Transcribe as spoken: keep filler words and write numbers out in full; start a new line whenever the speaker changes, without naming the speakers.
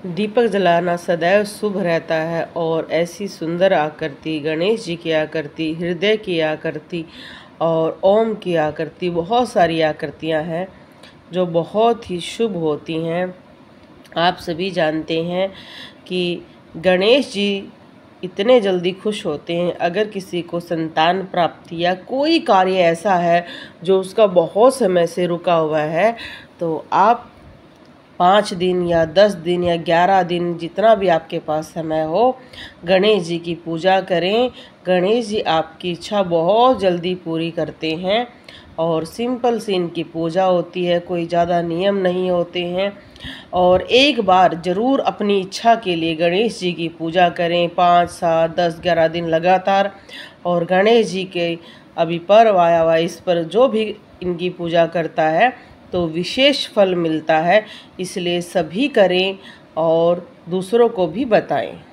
दीपक जलाना सदैव शुभ रहता है और ऐसी सुंदर आकृति, गणेश जी की आकृति, हृदय की आकृति और ओम की आकृति, बहुत सारी आकृतियां हैं जो बहुत ही शुभ होती हैं। आप सभी जानते हैं कि गणेश जी इतने जल्दी खुश होते हैं अगर किसी को संतान प्राप्ति या कोई कार्य ऐसा है जो उसका बहुत समय से रुका हुआ है, तो आप पाँच दिन या दस दिन या ग्यारह दिन जितना भी आपके पास समय हो, गणेश जी की पूजा करें। गणेश जी आपकी इच्छा बहुत जल्दी पूरी करते हैं और सिंपल सी इनकी पूजा होती है, कोई ज़्यादा नियम नहीं होते हैं। और एक बार ज़रूर अपनी इच्छा के लिए गणेश जी की पूजा करें, पाँच सात दस ग्यारह दिन लगातार। और गणेश जी के अभी पर्व आया हुआ, इस पर जो भी इनकी पूजा करता है तो विशेष फल मिलता है, इसलिए सभी करें और दूसरों को भी बताएं।